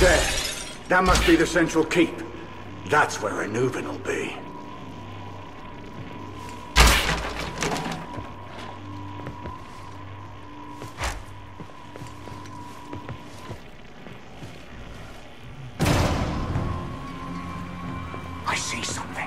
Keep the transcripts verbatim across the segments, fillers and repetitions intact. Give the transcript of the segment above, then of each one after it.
There. That must be the central keep. That's where Anubin will be. I see something.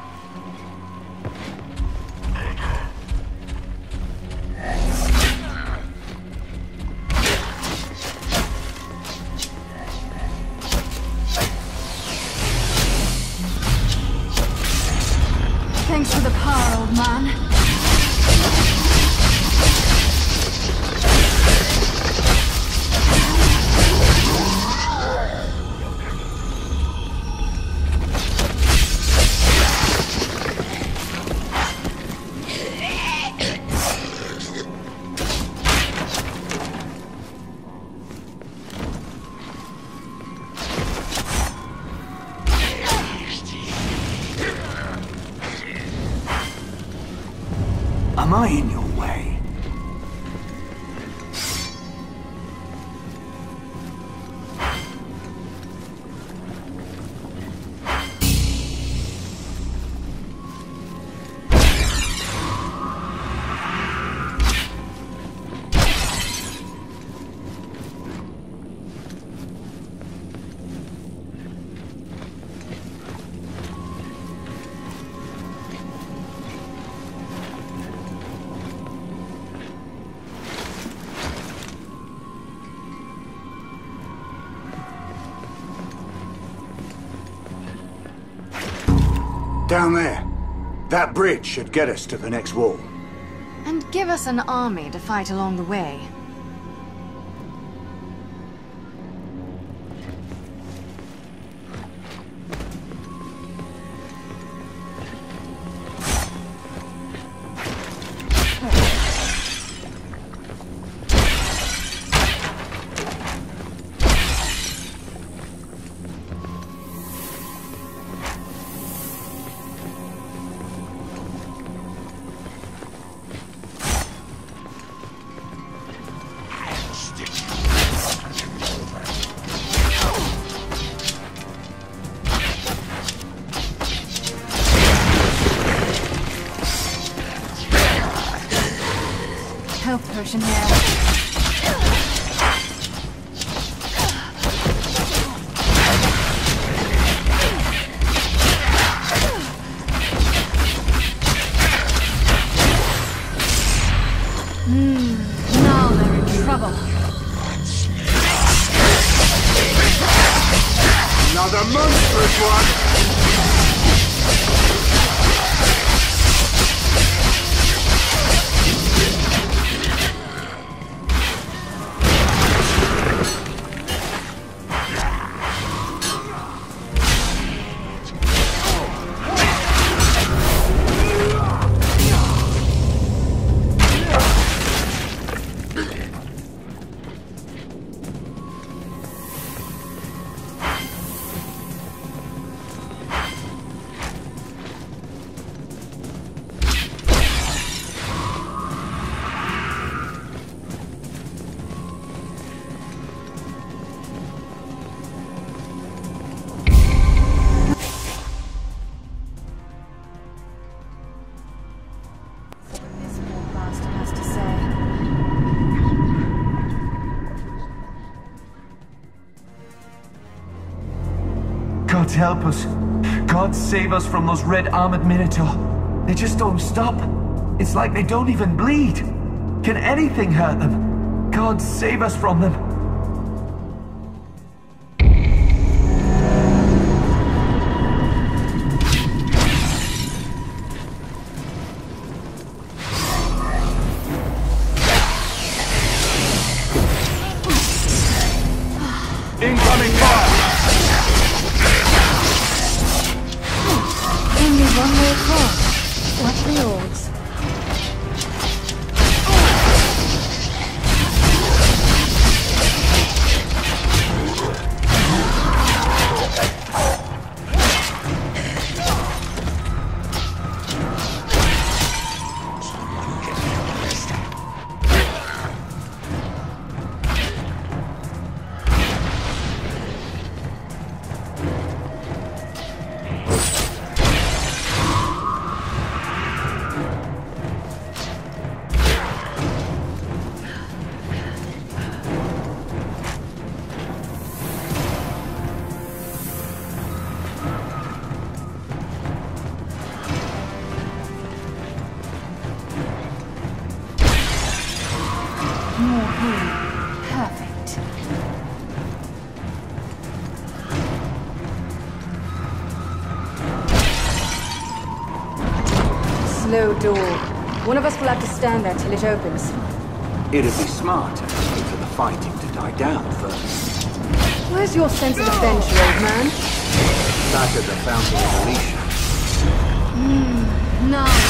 Thanks for the power, old man. Am I in your way? Down there. That bridge should get us to the next wall. And give us an army to fight along the way. Health potion here. Hmm, now they're in trouble. Another monstrous one! God help us. God save us from those red armored Minotaur. They just don't stop. It's like they don't even bleed. Can anything hurt them? God save us from them. Incoming fire! Only one way across. Watch the orcs. More healing. Perfect. Slow door. One of us will have to stand there till it opens. It'd be smarter to wait for the fighting to die down first. Where's your sense of adventure, old man? Back at the Fountain of Alicia. Hmm. Nice.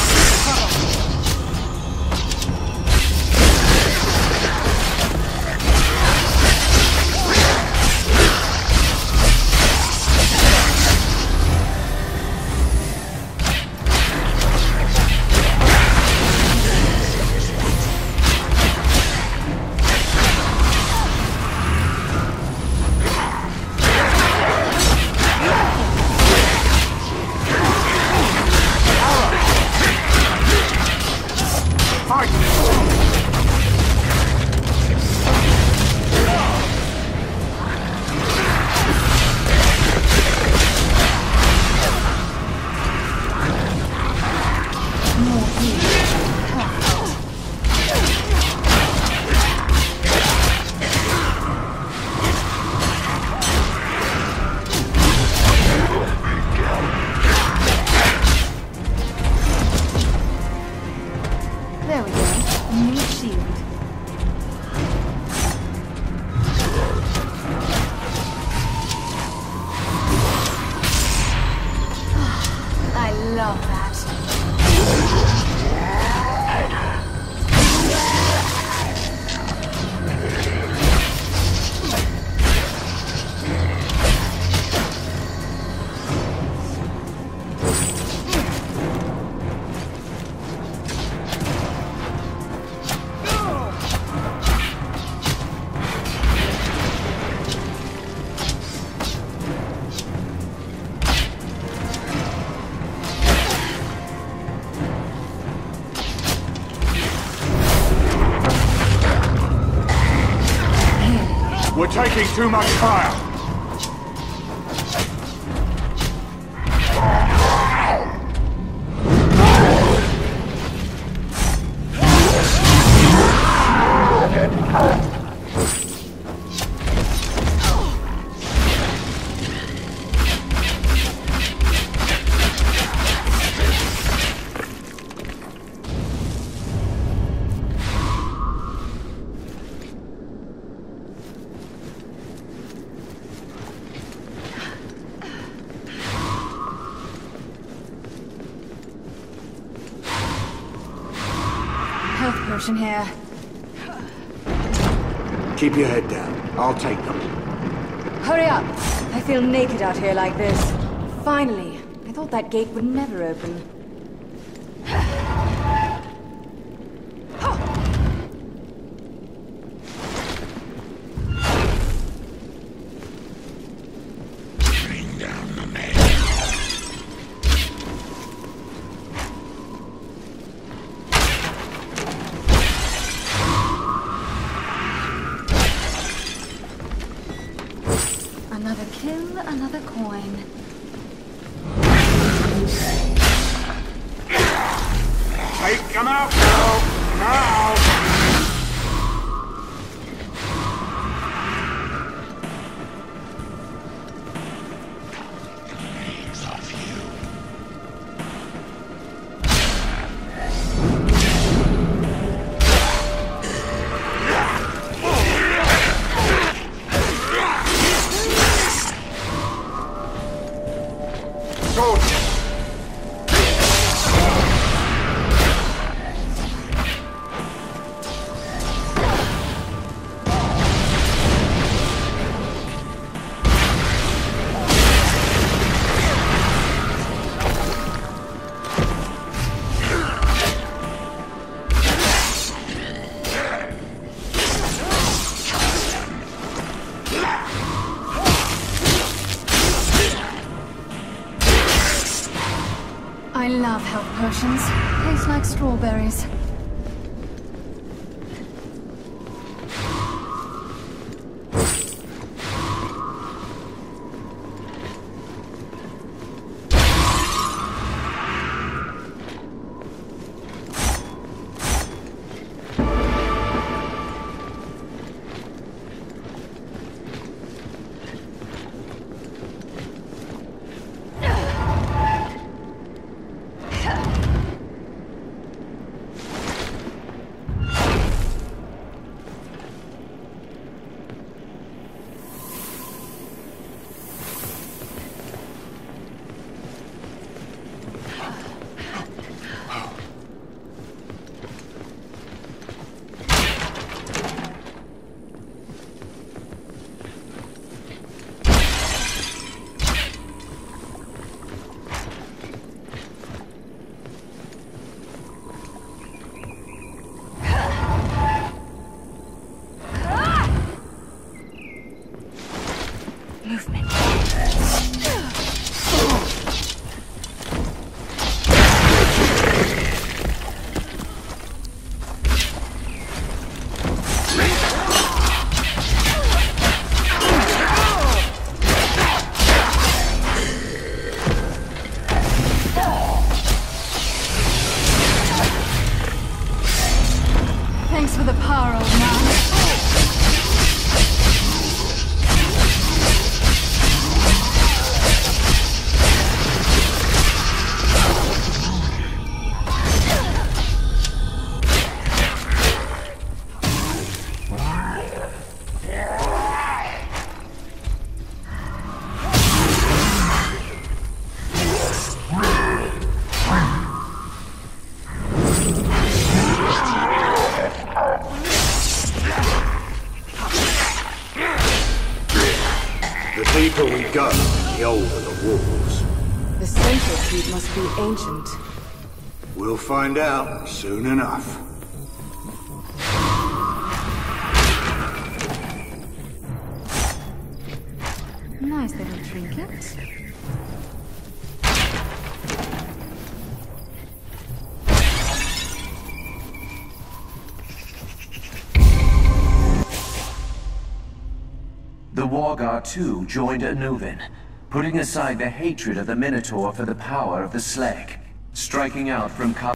There we go. New shield. I love that. We're taking too much fire! Health potion here. Keep your head down. I'll take them. Hurry up! I feel naked out here like this. Finally! I thought that gate would never open. Bring down the man. Another kill, another coin. Take them out now! Now! Remains of you. Soldiers! I love health potions. Taste like strawberries. for the power, old man. The deeper we go, the older the walls. The central keep must be ancient. We'll find out soon enough. Nice little trinket. The Wargar too joined Anuvin, putting aside the hatred of the Minotaur for the power of the Slag, striking out from Kal-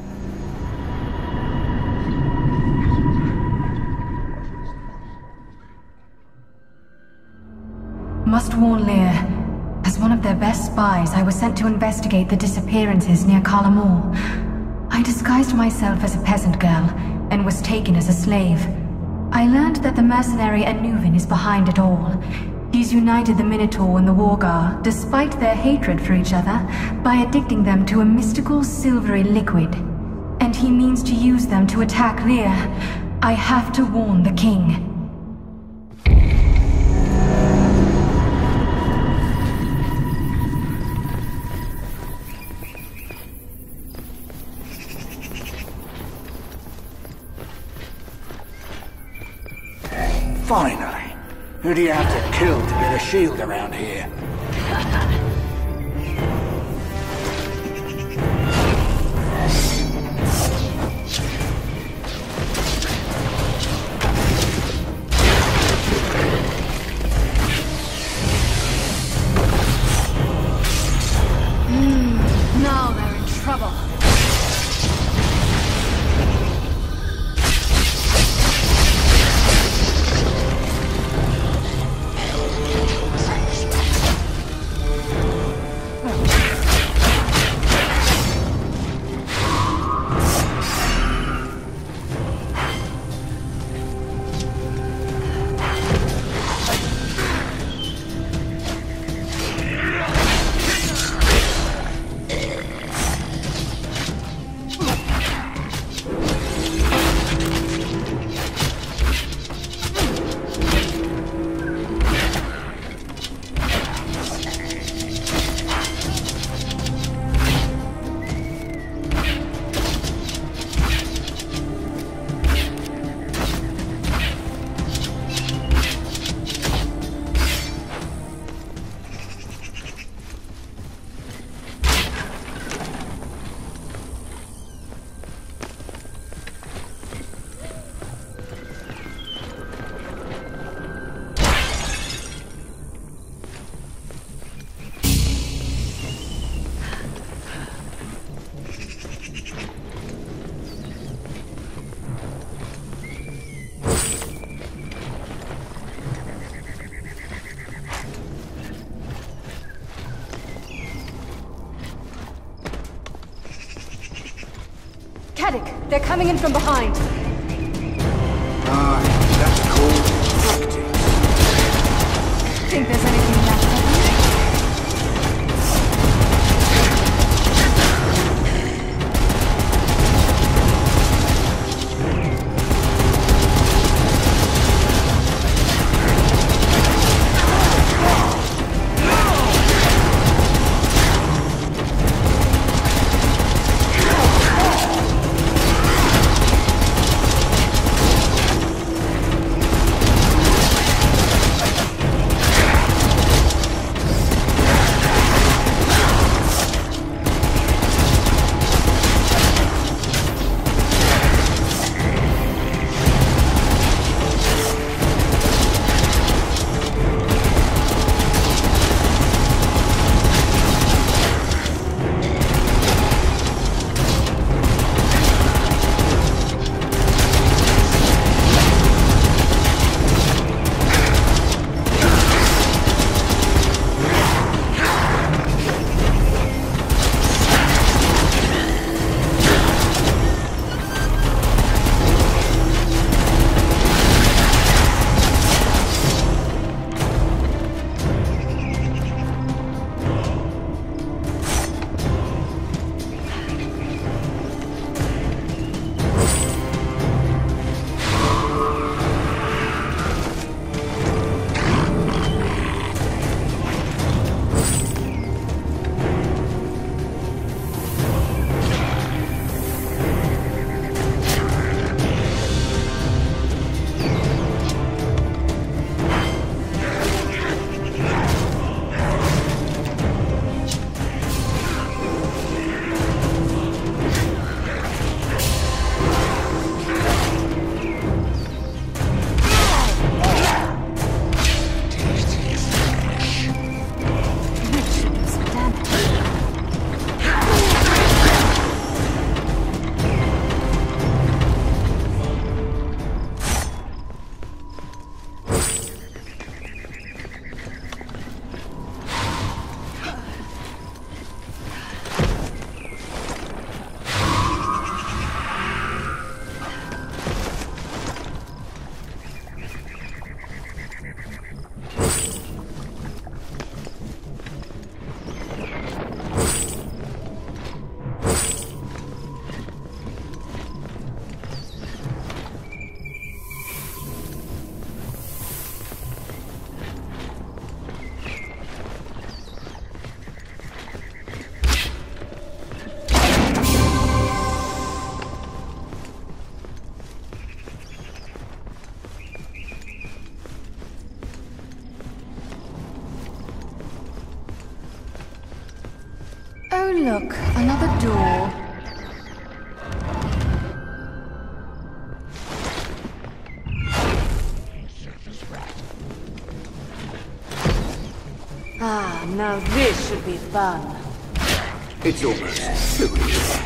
Must warn Lear. As one of their best spies, I was sent to investigate the disappearances near Kalamur. I disguised myself as a peasant girl, and was taken as a slave. I learned that the mercenary Anuvin is behind it all. He's united the Minotaur and the Wargar, despite their hatred for each other, by addicting them to a mystical silvery liquid. And he means to use them to attack Lear. I have to warn the king. Finally. Who do you have to kill to get a shield around here? Hmm, now they're in trouble. Kedic, they're coming in from behind. Ah, that's called tactics. Think there's anything left of them? look, another door. Ah, now this should be fun. It's almost too easy.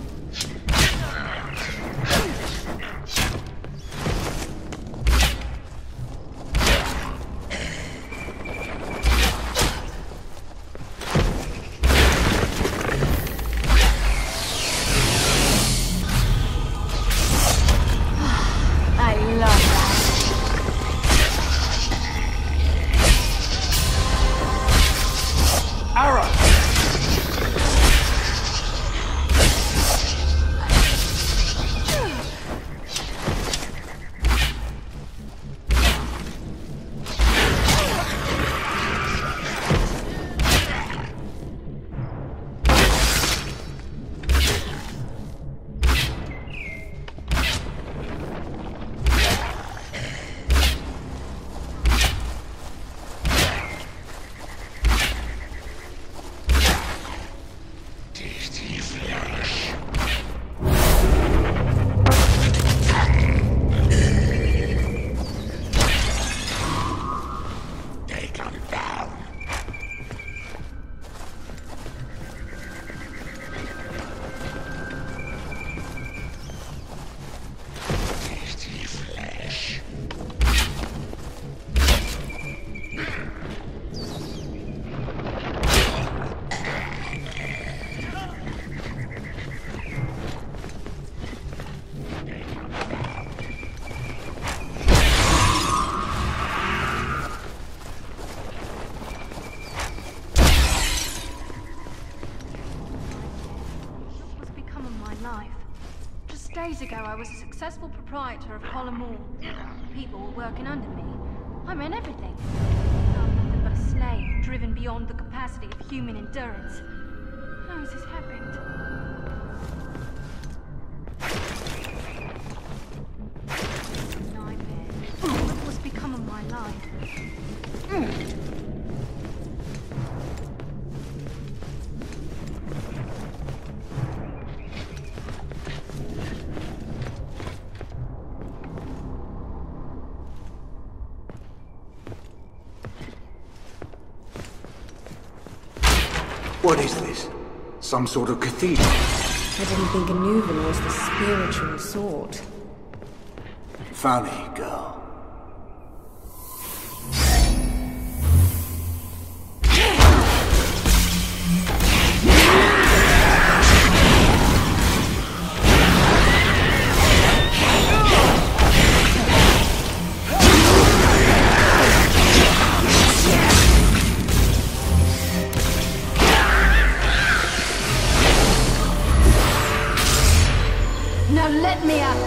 Days ago, I was a successful proprietor of Colomore. People were working under me. I ran everything. I'm nothing but a slave, driven beyond the capacity of human endurance. How has this happened? Nightmare. What was become of my life? Mm. What is this? Some sort of cathedral? I didn't think a Nuven was the spiritual sort. Funny girl. Now let me out!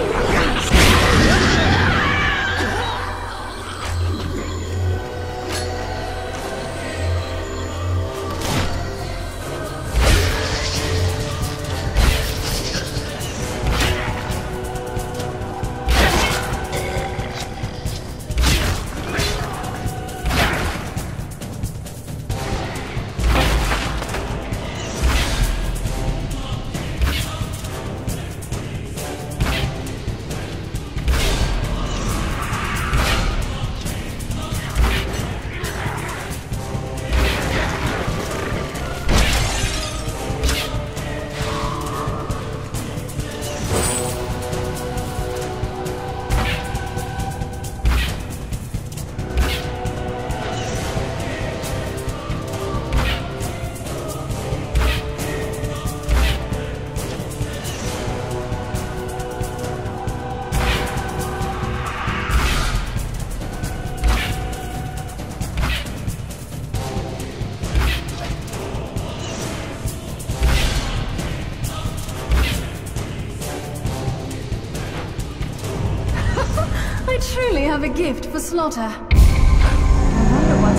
I truly have a gift for slaughter. I wonder what...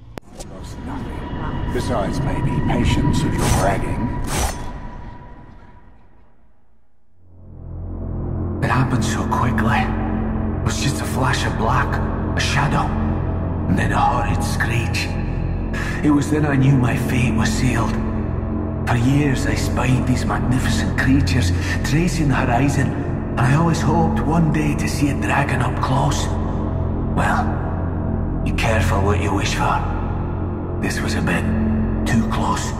Almost nothing. Besides, maybe patience if you're bragging. spark, a shadow, and then a horrid screech. It was then I knew my fate was sealed. For years I spied these magnificent creatures tracing the horizon, and I always hoped one day to see a dragon up close. Well, be careful what you wish for. This was a bit too close.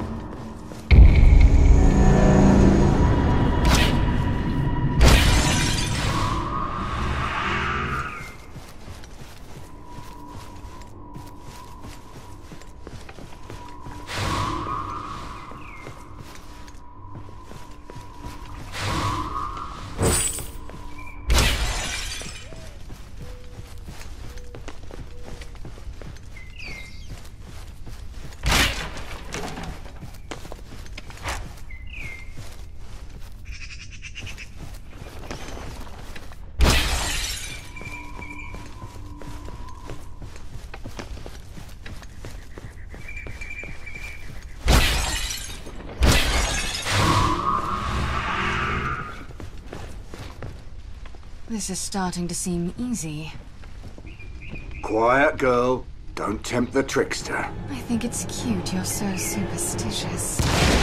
This is starting to seem easy. Quiet, girl. Don't tempt the trickster. I think it's cute you're so superstitious.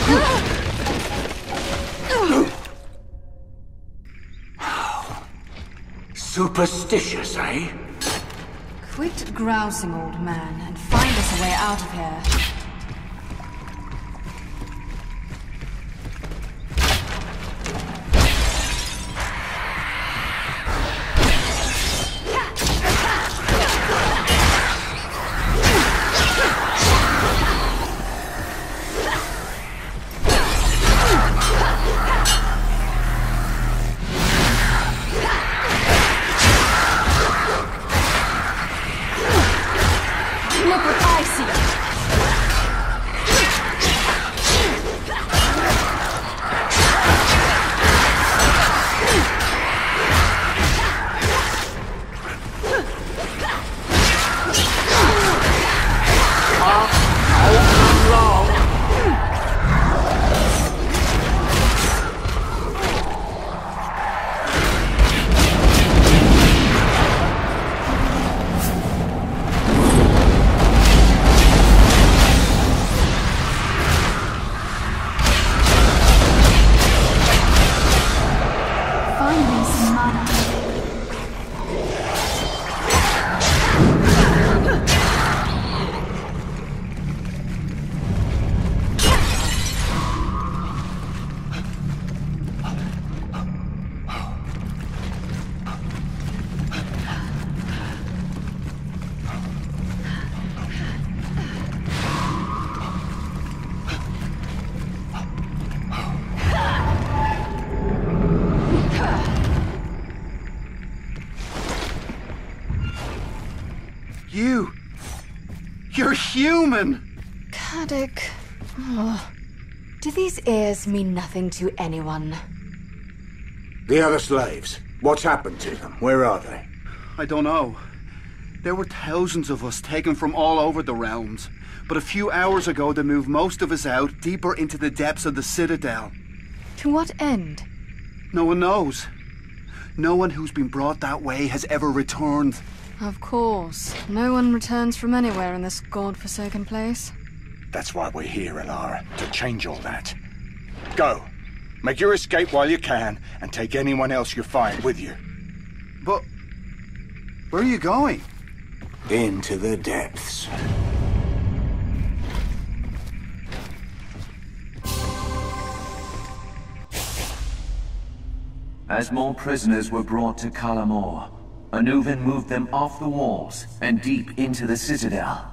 Superstitious, eh? Quit grousing, old man, and find us a way out of here. You... You're human! Caddoc... Oh. Do these ears mean nothing to anyone? The other slaves. What's happened to them? Where are they? I don't know. There were thousands of us taken from all over the realms. But a few hours ago they moved most of us out deeper into the depths of the Citadel. To what end? No one knows. No one who's been brought that way has ever returned. Of course. No one returns from anywhere in this god-forsaken place. That's why we're here, Alara, to change all that. Go. Make your escape while you can, and take anyone else you find with you. But... where are you going? Into the depths. As more prisoners were brought to Kalamor, Anuvin moved them off the walls and deep into the Citadel.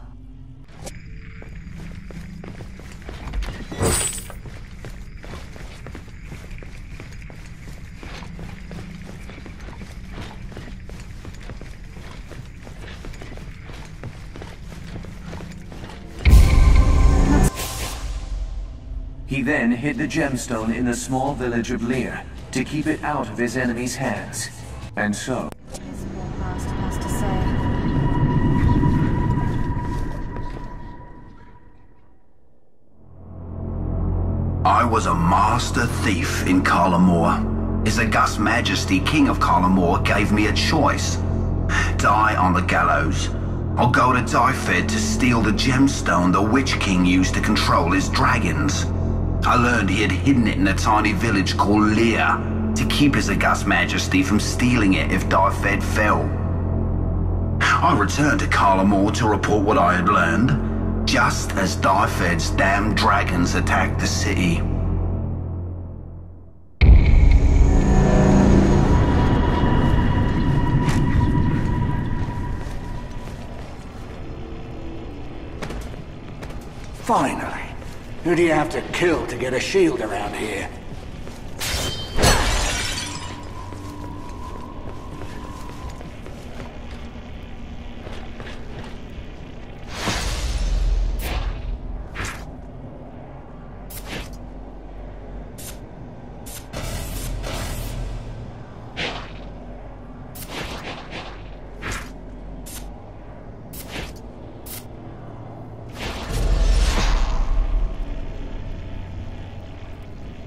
He then hid the gemstone in the small village of Lear to keep it out of his enemies' hands. And so... His poor master has to say. I was a master thief in Kalamor. His August Majesty, King of Kalamor, gave me a choice. die on the gallows, or go to Dyfed to steal the gemstone the Witch King used to control his dragons. I learned he had hidden it in a tiny village called Lear to keep his August Majesty from stealing it if Dyfed fell. I returned to Carlamore to report what I had learned, just as Dyfed's damned dragons attacked the city. Finally. Who do you have to kill to get a shield around here?